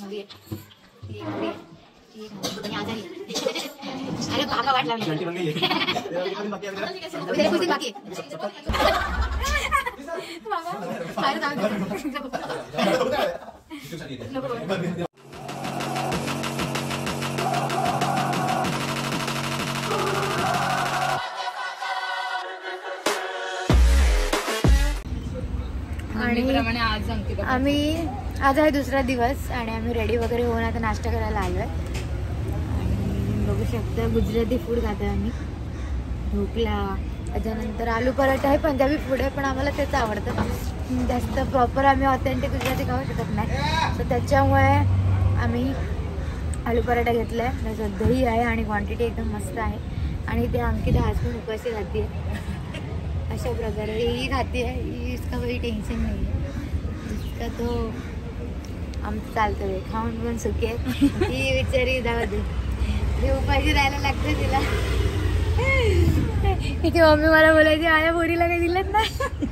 मध्ये आजारी अरे भागा वाट लावली बाकी आम्ही आज आहे दुसरा दिवस आणि आम्ही रेडी वगैरे होऊन आता नाश्ता करायला आलोय आणि बघू शकता गुजराती फूड खातोय आम्ही. ढोकला, त्याच्यानंतर आलू पराठा आहे, पंजाबी फूड आहे पण आम्हाला तेच आवडतं जास्त. प्रॉपर आम्ही ऑथेंटिक गुजराती खाऊ शकत नाही तर त्याच्यामुळे आम्ही आलू पराठा घेतला आहे. त्याच्यात दही आहे आणि क्वांटिटी एकदम मस्त आहे. आणि ते अंकिता आज पण उपाशी खाते अशा प्रकारे ही खाते आहे. इसका काही टेन्शन नाही आहे, इसका तो आमचं चालतं आहे. खाऊन पण सुखी आहे ही विचारी जाऊ दे, हे उपाशी राहायला लागतं तिला. ठीक आहे, मम्मी मला बोलायची आया पोरीला काही दिलंच नाही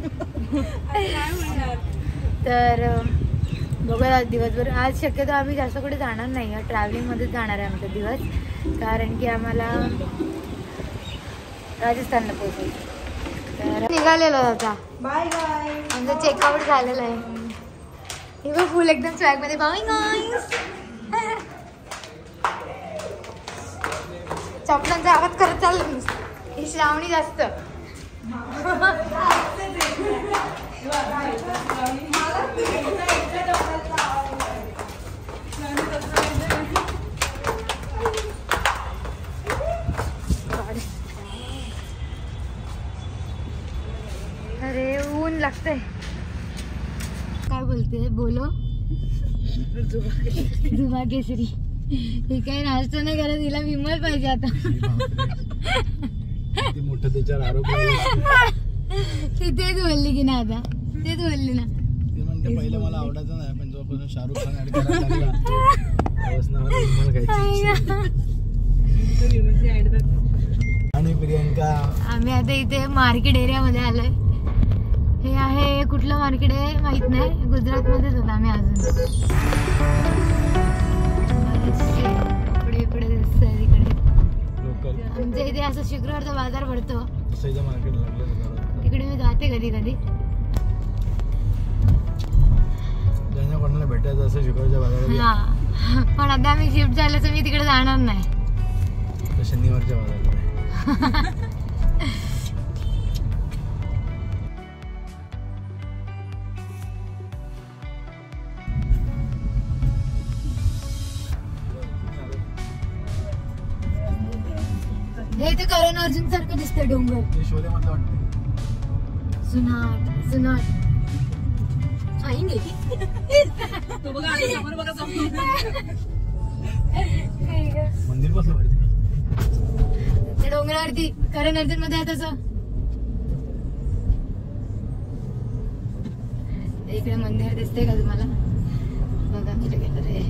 तर बघूया दिवसभर. आज शक्यतो आम्ही जास्त कुठे जाणार नाही आहे, ट्रॅव्हलिंगमध्येच जाणार आहे आमचा दिवस, कारण की आम्हाला राजस्थानला पोहोचायचं. तर निघालेलो होता, बाय बाय. आमचं चेकआउट झालेलं आहे. हे बघ फुल एकदम स्वॅग मध्ये. बाय गाईस, चपलांचा आवाज करत चाललं ही श्रावणी जास्त. अरे ऊन लागतंय. काय बोलते बोलो जुबा केसरी. हे काही नाश्ता नाही करत, हिला विमल पाहिजे आता. ती तेच बोलली की ना, आता तेच बोलली ना. ती म्हणते पहिलं मला आवडायचं नाही पण जोपासून शाहरुख खान ऍड करायला लागला विमल खायची. आणि प्रियंका आम्ही आता इथे मार्केट एरिया मध्ये आलोय. हे आहे कुठलं मार्केट आहे माहित नाही, गुजरात मध्येच होता आम्ही. अजून पुढे दिसतंय तिकडे. आमच्या इथे असं शुक्रवारचा बाजार भरतो तिकडे मी जाते कधी कधी. कोणाला भेटायचं असं शुक्रवारच्या बाजारात. हा पण आता आम्ही शिफ्ट झालं तर मी तिकडे जाणार नाही, शनिवारच्या बाजारात. हे ते करण अर्जुन सारखं दिसतंय डोंगर. जुनाट जुनाट आईंगे मंदिर बसलं त्या डोंगरावरती करण अर्जुन मध्ये आहे तसं. इकडे मंदिर दिसते का तुम्हाला? बघा कुठे गेलं रे.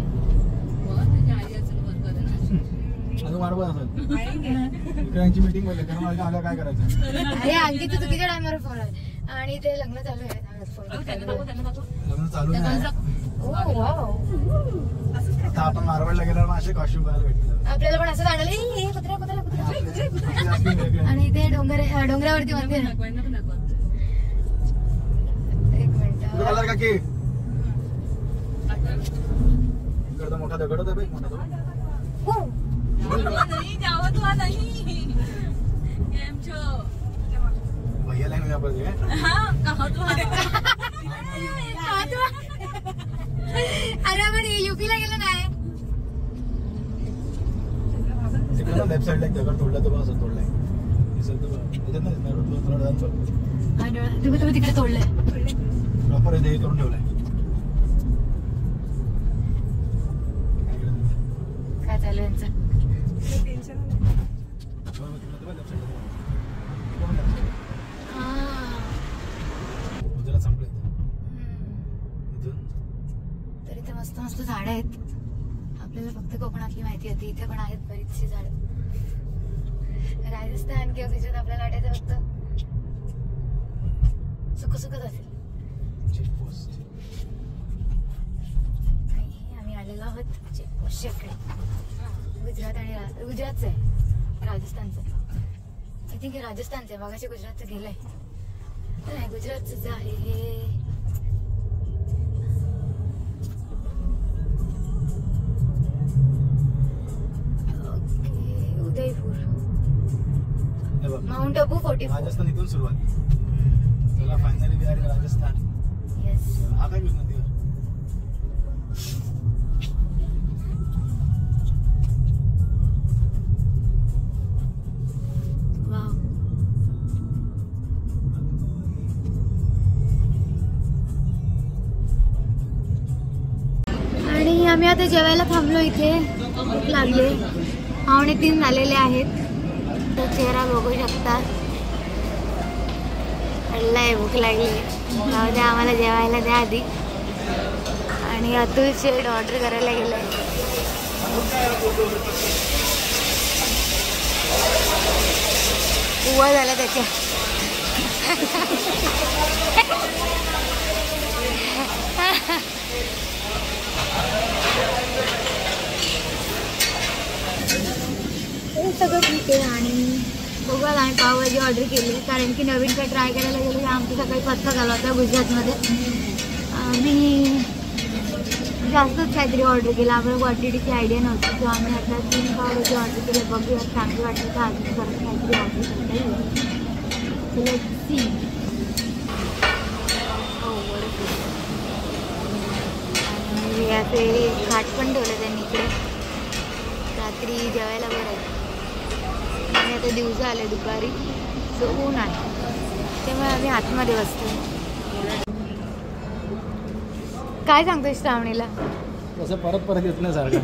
मीटिंग काय करायचं. अरे आणखी तू चुकीच्या टायमावर फोन आहे आणि ते लग्न चालू आहे. लग्न चालू आहे. आता आपण मारवाडला गेल्यावर असे कॉस्ट्युम करायला भेटलं. आपल्याला पण असं जाणवलं आणि ते डोंगरावरती मंदिर. एक मिनिट का की मोठा दगड होता भैया लाइन में पर है। हां कहां तू अरे आपण यूपी ला गेलो नाही. तिकडे लेफ्ट साइड ला दगड तोडला तो पण असं तोडलाय. दिसत त्याच्यात नाही रोड तुम्ही तिकडे तोडलंय प्रॉपर हे करून ठेवलंय. काय चालू यांचं तर इथे मस्त मस्त झाडं आहेत. आपल्याला फक्त कोकणातली माहिती होती, इथे पण आहेत बरीचशी झाडं. राजस्थान किंवा गुजरात आपल्याला वाटायचं फक्त सुखच असेल. आम्ही आलेलो आहोत सोबत शेकडे गुजरात आणि गुजरातचं आहे, राजस्थानचं आय थिंक हे राजस्थानचं आहे. मागाशी गुजरातचं गेलंय, नाही गुजरातच आहे हे. Okay, Udaipur, mount Abu 44. राजस्थान इथून सुरुवात. चला finally we are in Rajasthan. Yes. हा काय नदीवर वाव. आणि आम्ही आता जेवायला थांबलो इथे. भूक लागले, 2:45 झालेले आहेत. तो चेहरा बघू शकता. अल्लाय भूक लागली. जाऊ द्या, आम्हाला जेवायला द्या आधी. आणि अतुल शेड ऑर्डर करायला गेलाय. उवा झाला त्याच्या. सगळं ठीक आहे. आणि बघा आम्ही पावभाजी ऑर्डर केली, कारण की नवीन काय ट्राय करायला गेलो की आमचं सकाळी पत्ता झाला होता गुजरातमध्ये. आम्ही जास्तच काहीतरी ऑर्डर केलं, आम्हाला क्वांटिटीची आयडिया नव्हती. सो आम्ही आता 3 पावभाजी ऑर्डर केले. बघूया चांगली वाटलं तर अजून परत काहीतरी ऑर्डर करता येईल. Let's see. आणि असे खाट पण ठेवलं त्यांनी इकडे, रात्री जेवायला बरं आहे. आणि आता दिवसा आले दुपारी, सो ऊन आहे, त्यामुळे आम्ही आतमध्ये बसतो. काय सांगतोय श्रावणीला? कसं परत परत येत नाही सारखं.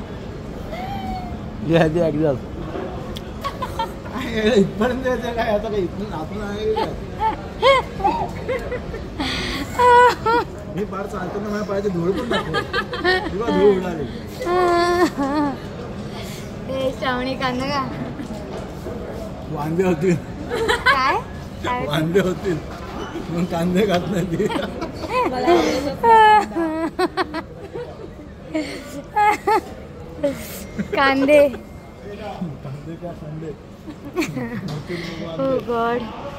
इथपर्यंत यायचं काय आता, काही इथून आपण आहे. मी फार चालताना माझ्या पायाचे धूळ पण टाकले किंवा धूळ उडाली. श्रावणी कांदा का वांदे होतील. काय वांदे होतील मग कांदे खात नाही ती. कांदे कांदे का कांदे. ओ गॉड.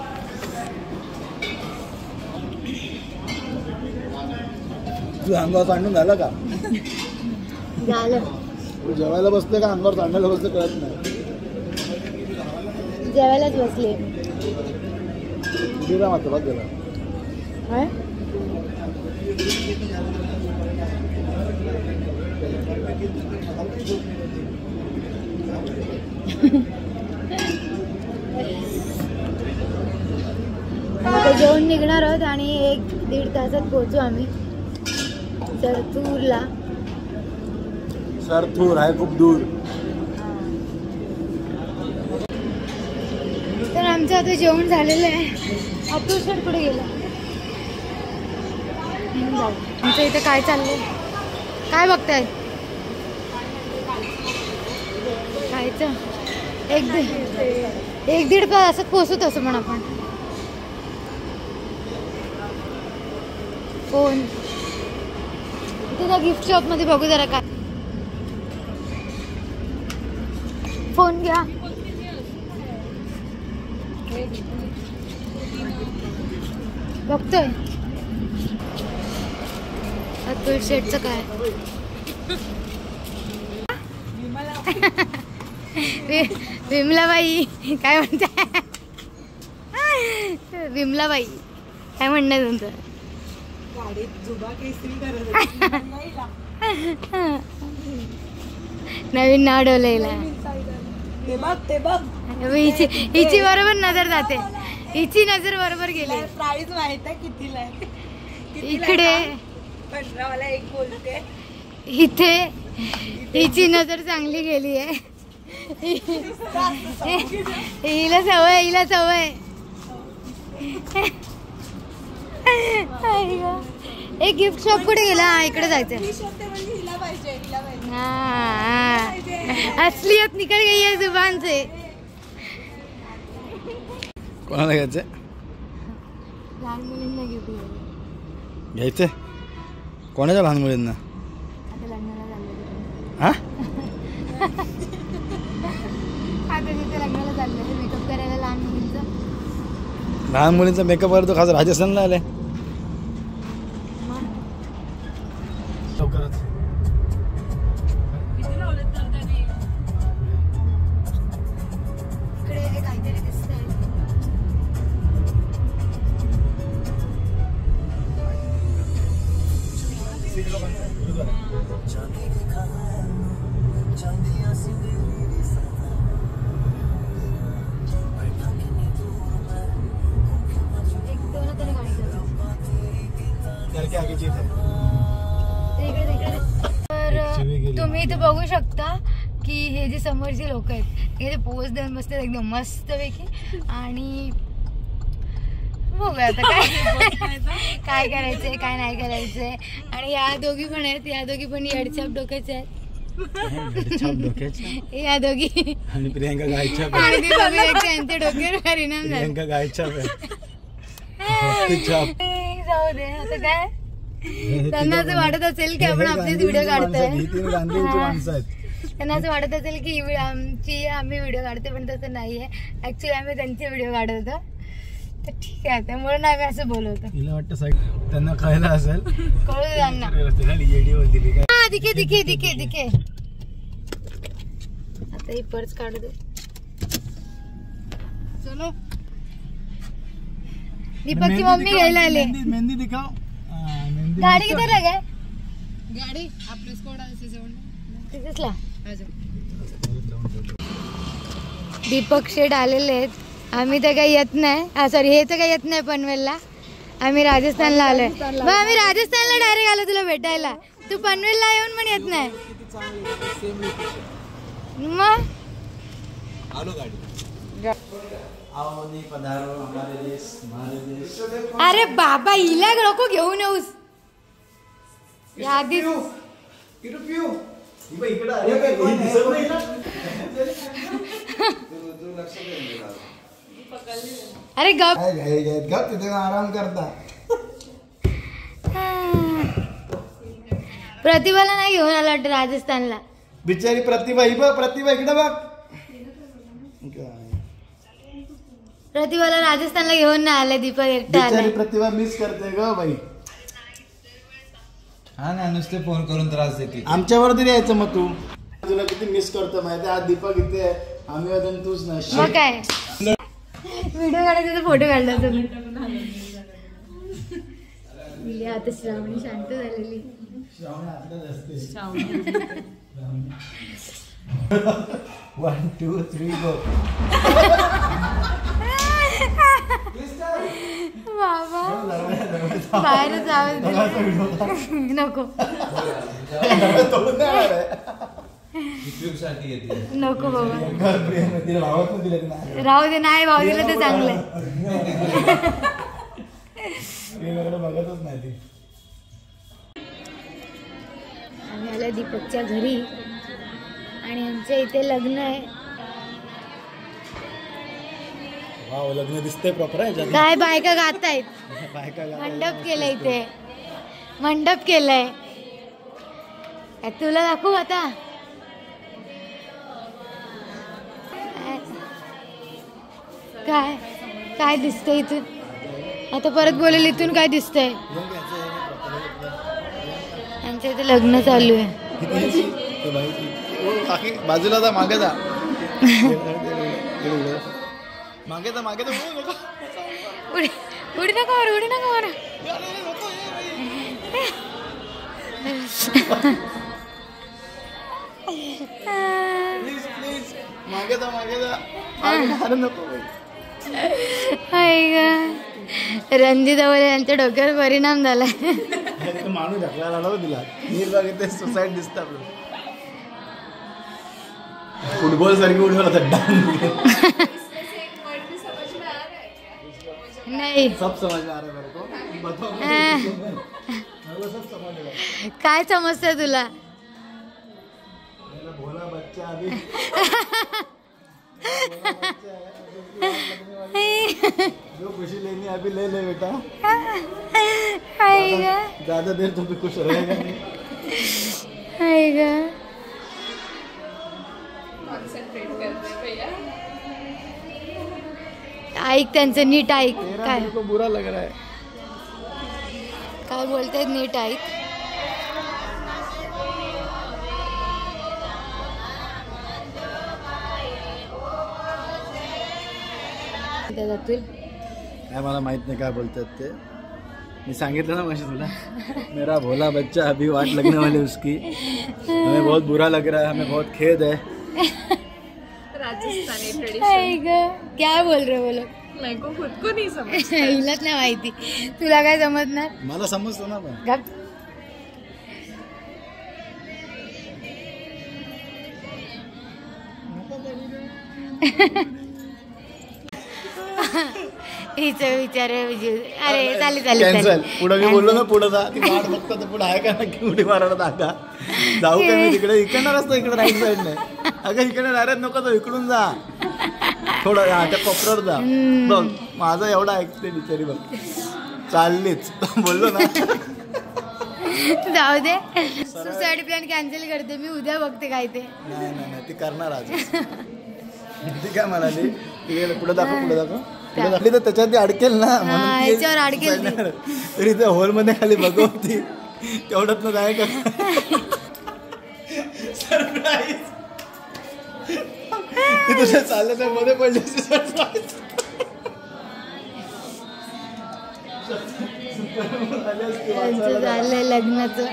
तू अंगावर सांडून झालं का? झालं. तू जेवायला बसले का अंगावर सांडायला बसले कळत नाही. जेवायलाच बसले. किती राम आता बघ गेला. आता जेवण निघणार आहोत आणि 1-1.5 तासात पोहोचू आम्ही सरथूरला. सरथूर आहे खूप दूर. तर आमचं आता जेवण झालेलं आहे. अतुल सर कुठे गेला? आमचं इथे काय चाललंय, काय बघताय? खायचं 1-1.5 तासात पोहोचू तसं पण आपण. फोन इथे त्या गिफ्ट शॉप मध्ये बघू जरा काय. फोन घ्या. बघतोय अतुल शेटचं काय. विमलाबाई काय म्हणताय? विमलाबाई काय म्हणणं आहे तुमचं? नवीन नाव ठेवलंय. हिची बरोबर नजर जाते. हिची नजर बरोबर गेली. प्राइस माहित आहे कितीला आहे? इकडे 15 एक बोलते. इथे हिची नजर चांगली गेली आहे. हिला सवय. एक गिफ्ट शॉप कुठे गेला? इकडे जायचं. असलियत निकल गई है जुबान से. कोणाला घ्यायचंय? लहान मुलींना गिफ्ट घ्यायचंय. कोणाच्या लहान मुलींना? आता लग्नाला झालं. हा आता तिथे लग्नाला चाललेलं मेकअप करायला लहान मुलींचं. लहान मुलींचा मेकअप करतो खास राजस्थानला आलाय लवकरच. इकडे काहीतरी दिसतंय. तर तुम्ही इथे बघू शकता की हे जे समोरची लोक आहेत हे पोज देऊन बसतात एकदम मस्त पैकी. आणि बघूया आता काय करायचंय काय नाही करायचंय. आणि या दोघी पण आहेत, या दोघी पण येडछाप डोक्याच्या आहेत. या दोघी आणि प्रियंका गायच्या आणि ती बघूया की त्यांच्या डोक्यावर परिणाम झाला. प्रियंका गायच्या जाऊ दे आता काय. त्यांना असं वाटत असेल की आपण आपलीच व्हिडिओ काढतोय. त्यांना असं वाटत असेल की आमची आम्ही व्हिडिओ काढतोय पण तसं नाहीये. ऍक्च्युली आम्ही त्यांचे व्हिडिओ काढत होतो. तर ठीक आहे त्यामुळे आम्ही असं बोलवतो. तिला वाटतं साईड त्यांना कळलं असेल कळू दे त्यांना. हा दिखे दिखे दिखे दिखे. आता ही पर्स काढू दे. चलो दीपकची मम्मी घ्यायला आले. मेहंदी दिखाओ. गाडी किती रे काय गाडी आपल्या स्कोडा तिथेचला. दीपक शेठ आलेले आहेत. आम्ही तर काही येत नाही. सॉरी हे तर काही येत नाही पनवेलला. आम्ही राजस्थानला आलोय. मग आम्ही राजस्थानला डायरेक्ट आलो तुला भेटायला. तू पनवेलला येऊन पण येत नाही. मग अरे बाबा हिला नको घेऊन येऊस. आधीच अरे गप तिथे आराम करता. प्रतिभाला नाही घेऊन आला वाटतं राजस्थानला. बिचारी प्रतिभा ही बघ. प्रतिभा इकडे बघ. प्रतिभाला राजस्थानला घेऊन नाही आले. दीपक एकटा आला. प्रतिभा मिस करते ग बाई. हा ना नुसते फोन करून त्रास देते. आमच्यावर तरी यायचं मग तू. तुला किती मिस करतो माहिती. आज दीपक इथे आहे. आम्ही अजून तूच नाही. मग काय व्हिडिओ काढायचा तर फोटो काढला तुम्ही. आता श्रावणी शांत झालेली. 1 2 3 गो. बाबा बाहेर जावं नको नको बाबा. राहू दे. नाही भाऊ दिलं तर चांगलंय. बघतच नाही ती. आम्ही आलो दीपकच्या घरी आणि आमच्या इथे लग्न आहे. वाव लग्न दिसतंय प्रॉपर आहे. काय बायका गातायत. बायका मंडप केलंय इथे. मंडप केलंय. तुला दाखवू आता. काय काय दिसतंय इथून. आता परत बोलेल इथून काय दिसतंय. आमच्या इथे लग्न चालू आहे. बाजूला जा. मागे जा. मागे जा. मागे जा. उडी नका मारू. उडी नका मारू. प्लीज प्लीज मागे जा. मागे जा. नको. रणजित अवले यांच्या डोक्यावर परिणाम झालाय. माणूस ढकलायला आला दिला. नीरबाग इथे सोसायटी दिसत आपलं. फुटबॉल सारखी उडवला था. नाही सब समझ में आ रहा है मेरे को. बताओ. सब समझ में. काय समजतंय तुला. भोला बच्चा अभी. जो खुशी लेनी अभी ले ले बेटा. ज्यादा देर तुम भी खुश रहेगा नहीं. ऐक त्यांचं नीट ऐक. तेरा काय मेरे को बुरा लग रहा है. काय बोलतायत नीट ऐक. त्याच्यातून काय मला माहित नाही काय बोलतात ते. मी सांगितलं ना मशी तुला, मेरा भोला बच्चा अभी वाट लगने वाली उसकी, हमें बहुत बुरा लग रहा है, हमें बहुत खेद है. राजस्थानी ट्रेडिशन. ऐक काय बोल रे बोलो. मेरे को खुद को नहीं समझ. हिलाच नाही माहिती. तुला काय समजणार. मला समजतो ना पण. गप. हिच विचार अरे चालेल कॅन्सल. पुढे मी बोललो ना पुढे जा, ती वाट बघतो तर पुढे आहे का ना उडी मारायला दाखा. जाऊ का मी तिकडे, इकडनं रस्ता इकडे राईट साईडने. अगं इकडे डायरेक्ट नको तर इकडून जा थोडं, त्या कोपऱ्यावर जा. बघ माझं एवढं ऐकते बिचारी, बघ चाललीच बोललो ना. जाऊ दे. सुसाईड प्लॅन कॅन्सल करते मी. उद्या बघते काय ते. नाही ती करणार आज. ती काय म्हणाली, पुढे दाखव पुढे दाखव. पुढे दाखली तर त्याच्यात ती अडकेल ना, याच्यावर अडकेल ती. तरी त्या होल मध्ये खाली बघवती तेवढ्यात ना जाय का. सरप्राईज. ती तुझ्या चालल्याच्या मध्ये पडली. सरप्राईज. त्यांचं झालंय लग्नाचं.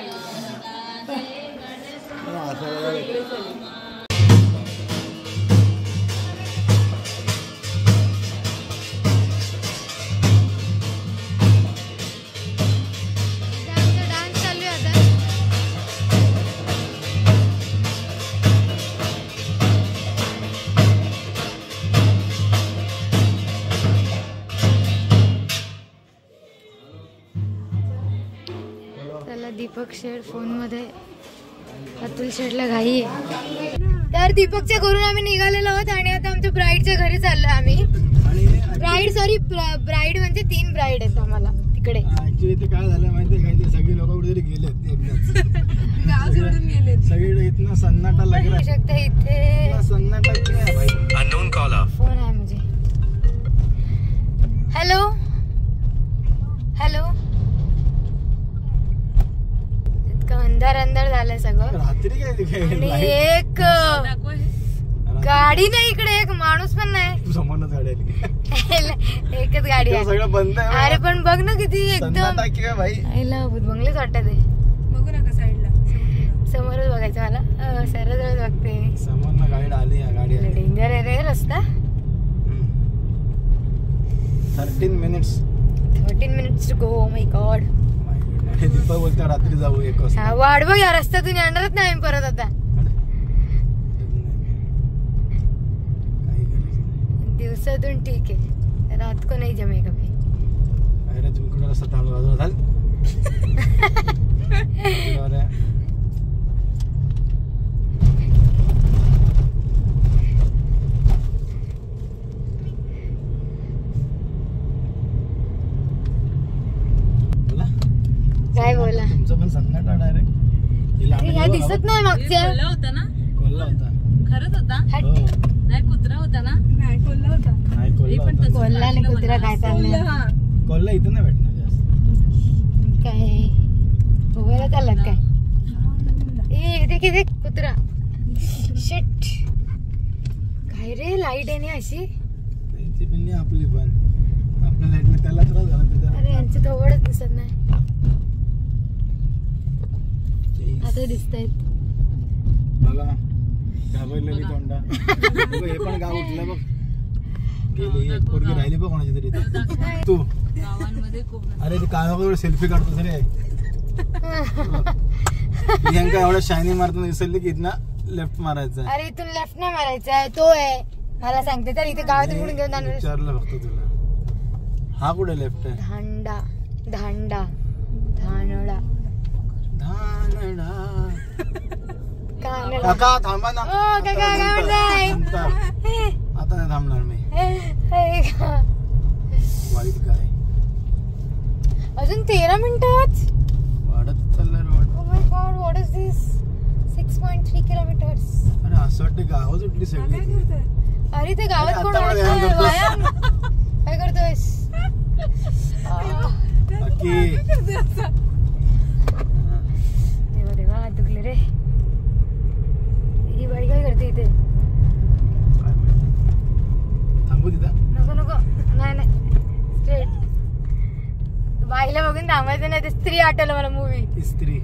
डान्स चालू आहे आता. त्याला दीपक शेड फोन मध्ये, अतुल शेडला घाई आहे. तर दीपकच्या घरून आम्ही निघालेलो आहोत आणि आता आमच्या ब्राईडच्या घरी चाललोय आम्ही. ब्राईड म्हणजे 3 ब्राईड आहेत आम्हाला तिकडे. ऍक्च्युली ते काय झालं माहितीये का, ते सगळे लोक कुठेतरी गेलेत गाव सोडून गेले. सगळीकडे इथनं सन्नाटा लग रहा है. शकता इथे सन्नाटा क्या है भाई. Unknown collar. फोन आहे मुझे. Hello hello. इतकं अंधार झालंय सगळं. रात्री आणि काय एक दाखव हे. गाडी नाही इकडे, एक माणूस पण नाही. तू समोरच गाडी आली. एकच गाडी आहे. सगळं बंद आहे. अरे पण बघ ना किती एकदम सन्नाटा क्या भाई. आईला भूतबंगलेच वाटत आहे. बघू नका साईडला. समोरच बघायचं मला. सरळ बघते. समोर ना गाडी आली. गाडी आली. डेंजर आहे रे रस्ता. 13 minutes. 13 minutes to go. Oh my god. Deepak बोलतो रात्री जाऊ 1 वाजता. वाढ बघ या रस्त्यातून येणारच नाही आम्ही परत आता. दिवसातून ठीक आहे, रात को नाही जमे कभी. अरे तुम्ही कुठे रस्ता थांबलो बाजूला झाल. काय बोला. तुमचं पण सन्नाटा डायरेक्ट. ह्या दिसत नाही मागच्या. कोल्हा होता ना. कोल्हा होता. खरंच होता. हो. नाही कुत्रा होता ना. नाही कोल्हा होता. नाही कोल्हा पण होता. तसं कोल्हा आणि वाटलं कुत्रा मला. काय चाललंय. कोल्हा. कोल्हा इथं नाही भेटणार जास्त. काय उभं चालत काय. ए कुत्रा. शिट. काय रे लाईट आहे ना अशी. त्यांची पण नाही आपली पण. आपल्या लाईटने त्याला त्रास झाला त्याच्या. अरे यांची थोडंच दिसत नाही. आता दिसतायत. बघा घाबरलेली तोंडा. बघ हे पण गाव उठलं बघ. गेली एक पोरगी राहिली बघ कोणाची तरी इथे. तू गावांमध्ये खूप. अरे ती कानावर सेल्फी काढतो रे. प्रियंका एवढं शायनिंग मारताना विसरली की इथनं लेफ्ट मारायचं. अरे इथून लेफ्ट नाही मारायचा आहे, तो आहे मला सांगते. तर इथे गावात कुठून घेऊन जाणार. विचारलं फक्त तुला. हा कुठे लेफ्ट आहे. धांडा धांडा धानडा धानडा. कानडा. काका थांबा ना. ओ, काका, काय म्हणताय? आता नाही थांबणार मी. हे का? वाईट काय अजून 13 मिनिटात. वाढत चाललं road. Oh my god, what is this? 6.3 kilometers. अरे असं वाटतं गावच उठली सगळी. अरे ते गावात अरे कोण आता मला आहे? ध्यान करतो. काय करतोयस? देवा देवा हात दुखले रे. ही बाई काय करते इथे? थांबू तिथं. नको नको नाही नाही स्ट्रेट. बाईला बघून थांबायचं नाही. ते स्त्री आठवलं मला मूवी. स्त्री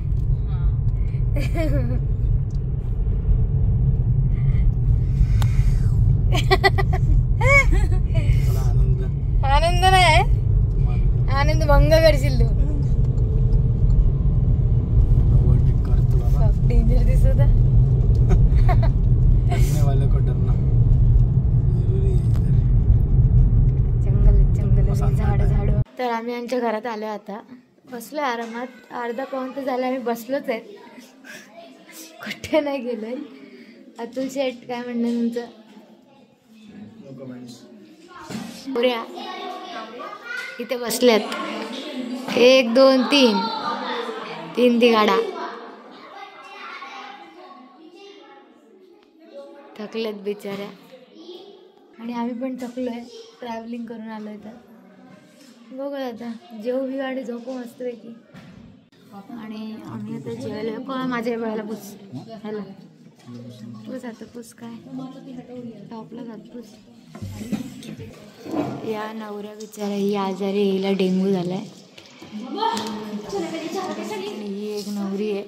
आनंद नाही आनंद भंग करशील तू. डेंजर दिसत जंगल जंगल झाड झाड. तर आम्ही आमच्या घरात आलो. आता बसलोय आरामात. अर्धा पाऊण तर झालं आम्ही बसलोच आहे. कुठे नाही गेलोय. अतुल शेठ काय म्हणणं तुमचं? पुऱ्या इथे बसल्यात. 1 2 3 ती गाडा. थकल्यात बिचाऱ्या. आणि आम्ही पण थकलोय. ट्रॅव्हलिंग करून आलोय. तर बघू आता जेवू बी गाडी झोपू मस्त पैकी. आणि आम्ही आता जेवायला. कोणा माझ्या वेळेला पुस. हॅलो पुस आता पुस. काय टॉपला जात पुस. या नवऱ्या बिचारा ही आजारी. हिला डेंग्यू झालाय. ही एक नवरी आहे.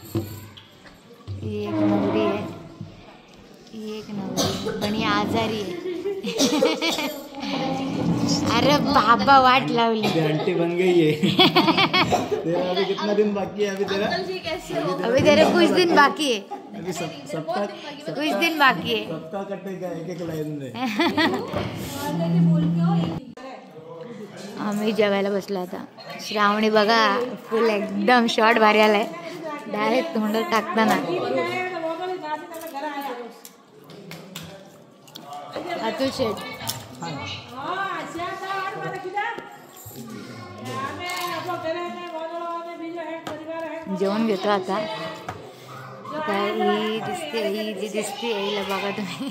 ही एक नवरी आहे. ही एक नवरी पण ही आजारी आहे. अरे बाबा वाट लावली. आंटी बन गई है. तेरा अभी कितना दिन बाकी है? अभी तेरा कुछ दिन बाकी है. अभी सप्ताह कुछ दिन बाकी है. सप्ताह कटने का एक लाइन में. आम्ही जेवायला बसलो आता. श्रावणी बघा फुल एकदम शॉर्ट भारी आलाय. डायरेक्ट तोंडात टाकताना. अतुल शेठ जेवण घेतो आता. ही दिसते. ही जी दिसते हिला बघा तुम्ही.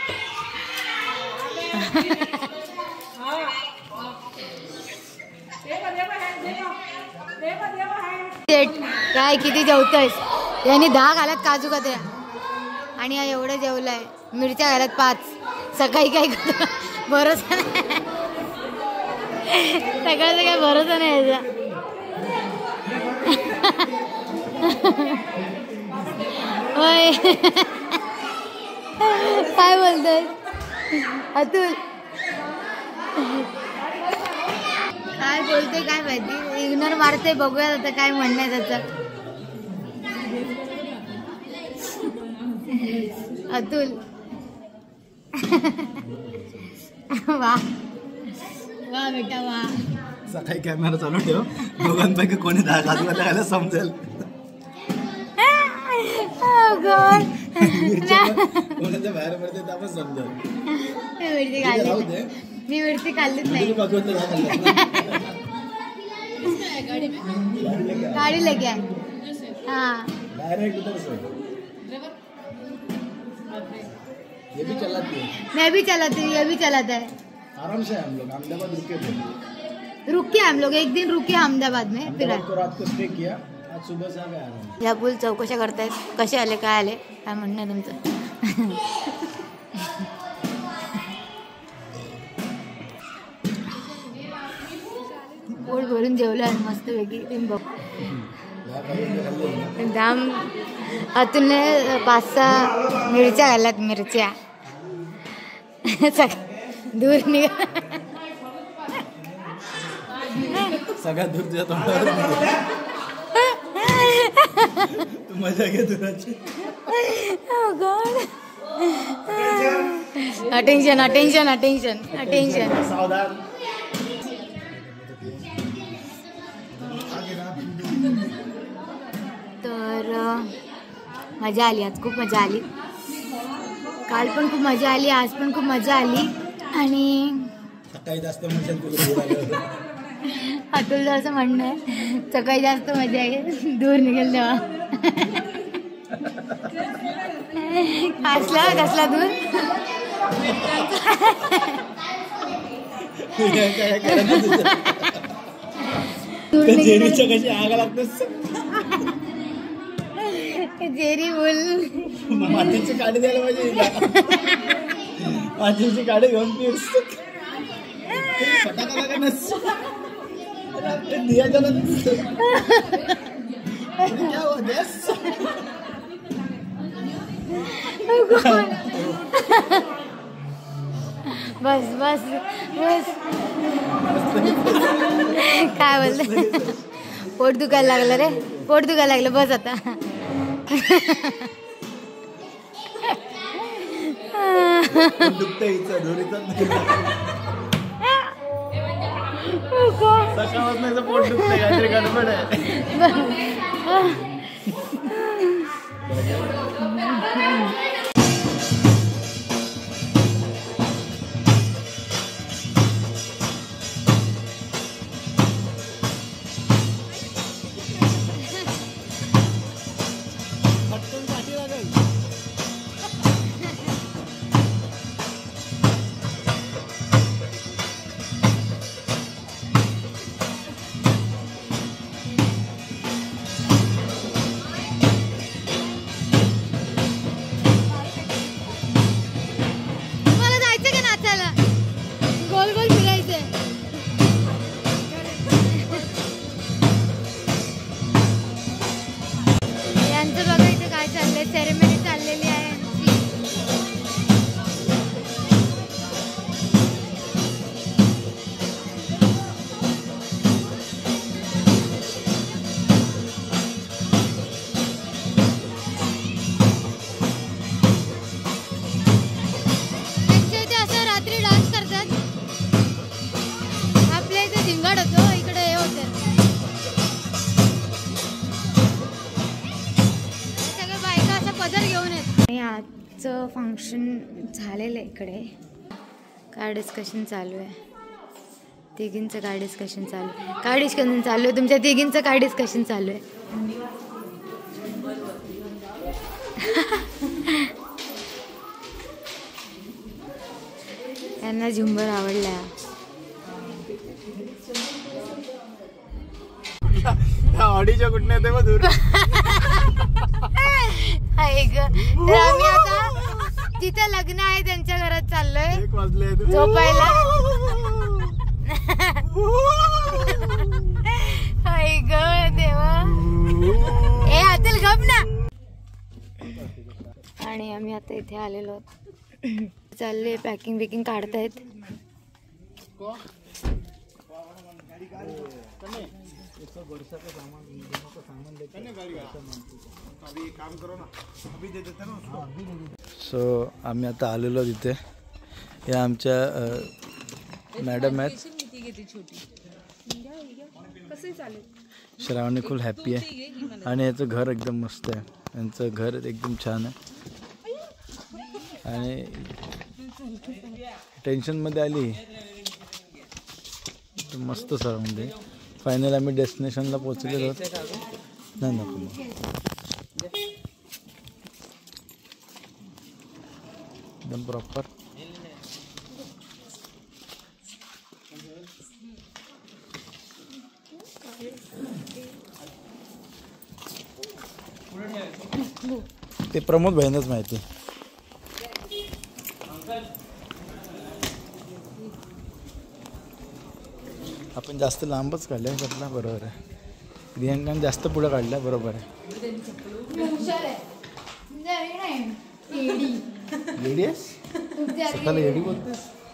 काय किती जेवतोयस? यांनी 10 घालत काजू कतऱ्या. आणि हा एवढं जेवलाय. मिरच्या घालत 5. सकाळी काय करतो भरोसा नाही. सकाळचा काय भरोसा नाही याचा. होय काय बोलतोय अतुल? काय बोलतोय काय माहिती. इग्नोर मारते. बघूया आता काय म्हणणं आहे त्याचं. अतुल वा वा बेटा वा. सकाळी कॅमेरा चालू ठेव. दोघांपैकी कोणी 10 काजू घालायला समजेल. कोणाच्या बाहेर पडते तर आपण समजेल. मिरची खाल्ली. मी मिरची खाल्लीच नाही. गाड़ी लेके आए. हाँ डायरेक्ट उधर से. ये भी चलाती है. मैं भी चलाती हूँ. ये भी चलाता है. आराम से. हम लोग अहमदाबाद रुके हम लोग. एक दिन रुके अहमदाबाद में. फिर तो रात को स्टे किया. आज सुबह से आ गए. या फुल चौकशा करतायत. कसे आले काय आले काय म्हणणं आहे तुमचं? पोट भरून जेवलं आहे मस्त पैकी. बघ दाम अतुलने 5-6 मिरच्या घालत. मिरच्या दूर निघा. सगळ्यात दूर तुझ्या तोंडावर. तू मजा घे तुझ्याची. Attention attention attention attention. सावधान. तर मजा आली. आज खूप मजा आली. काल पण खूप मजा आली. आज पण खूप मजा आली. आणि सकाळी जास्त मजा तुला. अतुलचं असं म्हणणं आहे सकाळी जास्त मजा आहे. दूर निघेल तेव्हा. कसला दूर? काय करायचं तुझं? त्या जेरीच्या कशी आग लागतेस जेरी बोल मातीची काडी द्यायला पाहिजे हिला. मातीची काडी घेऊन फिरस फटाका लागणस दिया जलन क्या हुआ देस. बस बस बस काय बोलत पोट दुखायला लागलं रे पोट दुखायला लागलं बस आता. दुखतं हिचं दोरीचं सकाळपासून पोट दुखतंय काहीतरी गडबड आहे. आजचं फंक्शन झालेलं आहे. इकडे काय डिस्कशन चालू आहे तिघींचं काय डिस्कशन चालू आहे काय डिस्कशन चालू आहे तुमच्या तिघींचं काय डिस्कशन चालू आहे. यांना झुंबर आवडला. ऑडीच्या कुठे येते मग दूर. तर आम्ही आता जिथे लग्न आहे त्यांच्या घरात चाललोय 1 वाजले झोपायला. देवा ए आतील गप ना. आणि आम्ही आता इथे आलेलो चालले पॅकिंग बिकिंग काढतायत. सो आम्ही आता आलेलो तिथे. या आमच्या मॅडम आहेत. श्रावणी खूप हॅप्पी आहे आणि याचं घर एकदम मस्त आहे. यांचं घर एकदम छान आहे आणि टेन्शनमध्ये आली मस्त सराउंड आहे. फायनल आम्ही डेस्टिनेशनला पोहोचलेलो. नाही नको एकदम प्रॉपर. ते प्रमोद भाईंनाच माहिती. आपण जास्त लांबच काढल्या म्हटलं बरोबर आहे. रियांकाने जास्त पुढे काढल्या बरोबर आहे. लेडी आहेस स्वतःला लेडी बोलतेस.